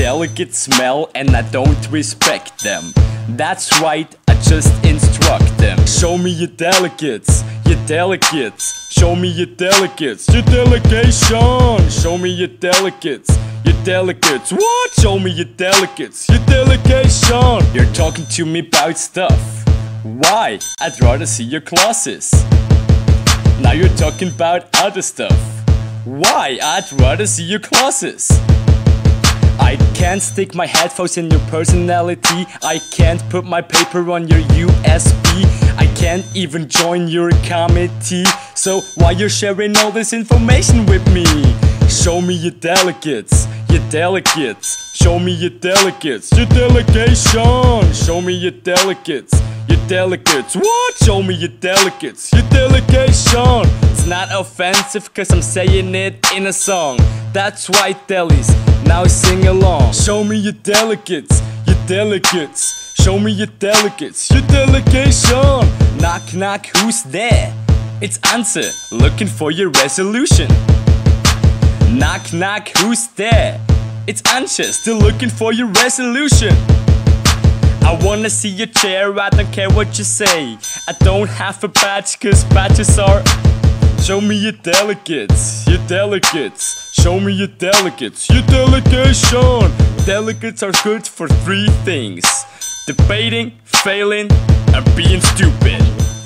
delicate smell and I don't respect them. That's right, I just instruct them. Show me your delicates, your delicates. Show me your delicates, your delegation. Show me your delicates, your delicates. What? Show me your delicates, your delegation. You're talking to me about stuff. Why? I'd rather see your classes. Now you're talking about other stuff. Why? I'd rather see your classes. I can't stick my headphones in your personality. I can't put my paper on your USB. I can't even join your committee. So why you're sharing all this information with me? Show me your delegates, your delegates. Show me your delegates, your delegation. Show me your delegates, your delegates. What? Show me your delegates, your delegation. It's not offensive cause I'm saying it in a song. That's right, delis, now sing along. Show me your delegates, your delegates. Show me your delegates, your delegation. Knock knock, who's there? It's Answer, looking for your resolution. Knock knock, who's there? It's Answer, still looking for your resolution. I wanna see your chair, I don't care what you say. I don't have a badge cause badges are. Show me your delegates, your delegates. Show me your delegates, your delegation. Delegates are good for 3 things: debating, failing, and being stupid.